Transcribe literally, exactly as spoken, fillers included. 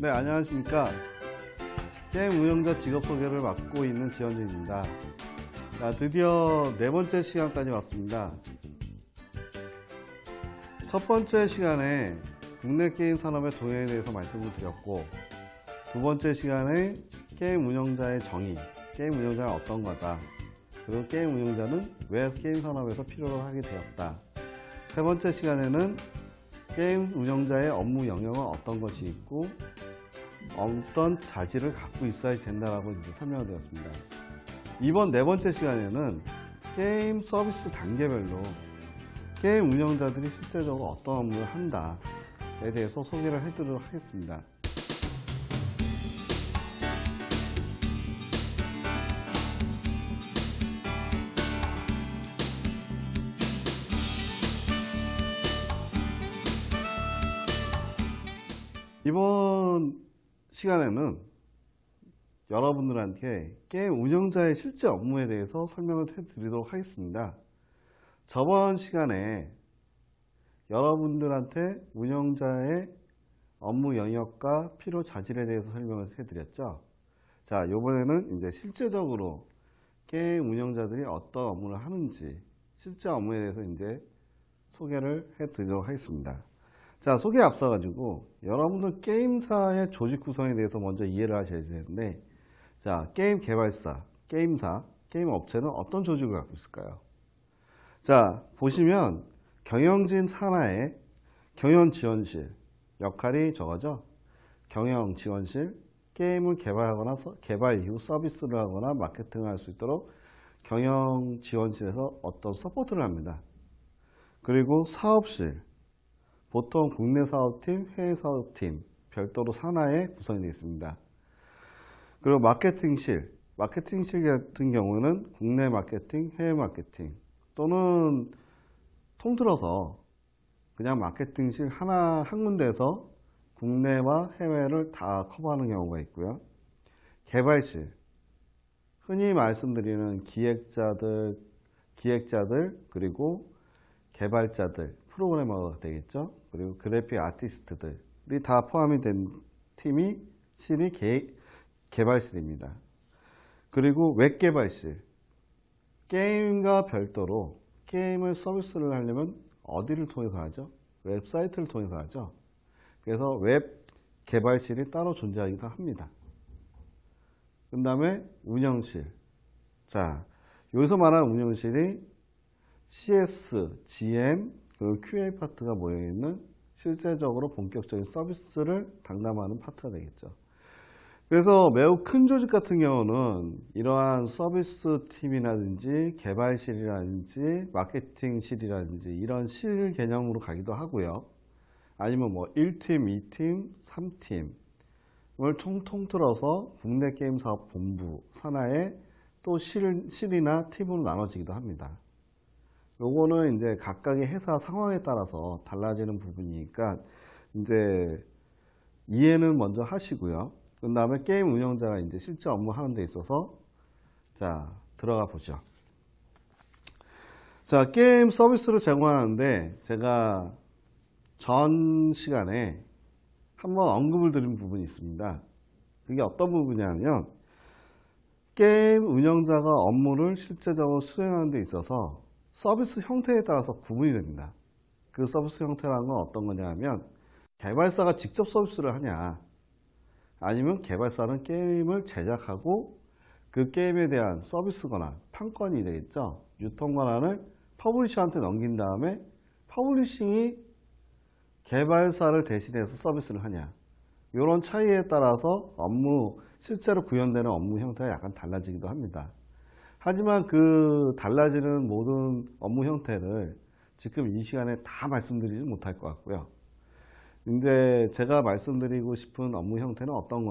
네, 안녕하십니까. 게임 운영자 직업 소개를 맡고 있는 지현진입니다. 자, 드디어 네 번째 시간까지 왔습니다. 첫 번째 시간에 국내 게임 산업의 동향에 대해서 말씀을 드렸고, 두 번째 시간에 게임 운영자의 정의, 게임 운영자는 어떤 거다, 그리고 게임 운영자는 왜 게임 산업에서 필요로 하게 되었다. 세 번째 시간에는 게임 운영자의 업무 영역은 어떤 것이 있고 어떤 자질을 갖고 있어야 된다라고 이제 설명을 드렸습니다. 이번 네 번째 시간에는 게임 서비스 단계별로 게임 운영자들이 실제적으로 어떤 업무를 한다에 대해서 소개를 해드리도록 하겠습니다. 이번 시간에는 여러분들한테 게임 운영자의 실제 업무에 대해서 설명을 해드리도록 하겠습니다. 저번 시간에 여러분들한테 운영자의 업무 영역과 필요 자질에 대해서 설명을 해드렸죠. 자, 이번에는 이제 실제적으로 게임 운영자들이 어떤 업무를 하는지 실제 업무에 대해서 이제 소개를 해드리도록 하겠습니다. 자, 소개에 앞서가지고 여러분들 게임사의 조직 구성에 대해서 먼저 이해를 하셔야 되는데, 자, 게임 개발사, 게임사, 게임 업체는 어떤 조직을 갖고 있을까요? 자, 보시면 경영진 산하의 경영지원실 역할이 저거죠. 경영지원실, 게임을 개발하거나 개발 이후 서비스를 하거나 마케팅을 할 수 있도록 경영지원실에서 어떤 서포트를 합니다. 그리고 사업실, 보통 국내 사업팀, 해외 사업팀 별도로 산하에 구성이 되어 있습니다. 그리고 마케팅실, 마케팅실 같은 경우는 국내 마케팅, 해외 마케팅 또는 통틀어서 그냥 마케팅실 하나 한 군데에서 국내와 해외를 다 커버하는 경우가 있고요. 개발실, 흔히 말씀드리는 기획자들, 기획자들 그리고 개발자들, 프로그래머가 되겠죠. 그리고 그래픽 아티스트들이 다 포함이 된 팀이 실이 개, 개발실입니다. 그리고 웹개발실, 게임과 별도로 게임을 서비스를 하려면 어디를 통해서 하죠? 웹사이트를 통해서 하죠. 그래서 웹 개발실이 따로 존재하기도 합니다. 그 다음에 운영실. 자, 여기서 말하는 운영실이 씨에스, 지엠, 그리고 큐에이 파트가 모여있는 실제적으로 본격적인 서비스를 담당하는 파트가 되겠죠. 그래서 매우 큰 조직 같은 경우는 이러한 서비스 팀이라든지 개발실이라든지 마케팅실이라든지 이런 실 개념으로 가기도 하고요. 아니면 뭐 일 팀, 이 팀, 삼 팀을 통틀어서 국내 게임 사업 본부 산하에 또 실, 실이나 팀으로 나눠지기도 합니다. 요거는 이제 각각의 회사 상황에 따라서 달라지는 부분이니까 이제 이해는 먼저 하시고요. 그 다음에 게임 운영자가 이제 실제 업무 하는 데 있어서 자, 들어가 보죠. 자, 게임 서비스를 제공하는데 제가 전 시간에 한번 언급을 드린 부분이 있습니다. 그게 어떤 부분이냐면 게임 운영자가 업무를 실제적으로 수행하는 데 있어서 서비스 형태에 따라서 구분이 됩니다. 그 서비스 형태라는 건 어떤 거냐 하면 개발사가 직접 서비스를 하냐, 아니면 개발사는 게임을 제작하고 그 게임에 대한 서비스거나 판권이 되겠죠. 유통 권한을 퍼블리셔한테 넘긴 다음에 퍼블리싱이 개발사를 대신해서 서비스를 하냐, 이런 차이에 따라서 업무, 실제로 구현되는 업무 형태가 약간 달라지기도 합니다. 하지만 그 달라지는 모든 업무 형태를 지금 이 시간에 다 말씀드리지 못할 것 같고요. 근데 제가 말씀드리고 싶은 업무 형태는 어떤